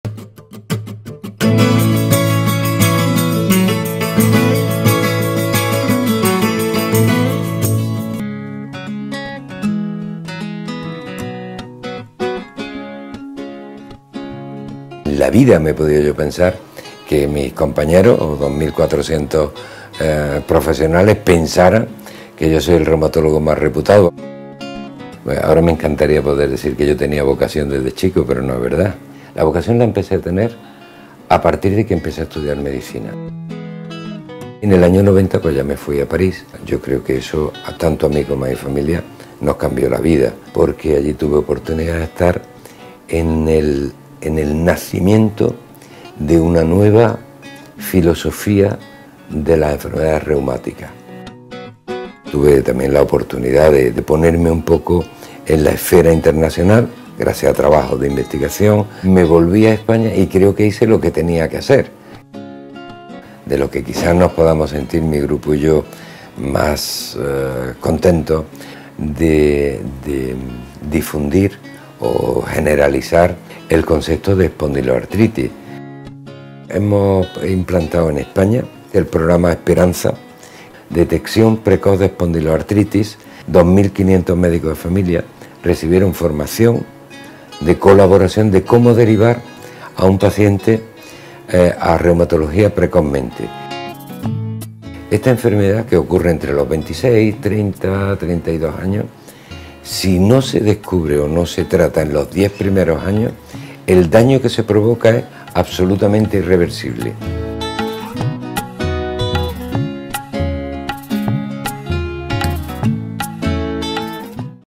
En la vida me he podido yo pensar que mis compañeros, o 2.400 profesionales, pensaran que yo soy el reumatólogo más reputado. Bueno, ahora me encantaría poder decir que yo tenía vocación desde chico, pero no es verdad. La vocación la empecé a tener a partir de que empecé a estudiar medicina. En el año 90 pues ya me fui a París. Yo creo que eso, tanto a mí como a mi familia, nos cambió la vida, porque allí tuve oportunidad de estar en el nacimiento de una nueva filosofía de las enfermedades reumáticas. Tuve también la oportunidad de ponerme un poco en la esfera internacional, gracias a trabajos de investigación. Me volví a España y creo que hice lo que tenía que hacer. De lo que quizás nos podamos sentir mi grupo y yo más contentos de difundir o generalizar el concepto de espondiloartritis. Hemos implantado en España el programa Esperanza, detección precoz de espondiloartritis. 2.500 médicos de familia recibieron formación de colaboración de cómo derivar a un paciente a reumatología precozmente. Esta enfermedad, que ocurre entre los 26, 30, 32 años, si no se descubre o no se trata en los 10 primeros años, el daño que se provoca es absolutamente irreversible.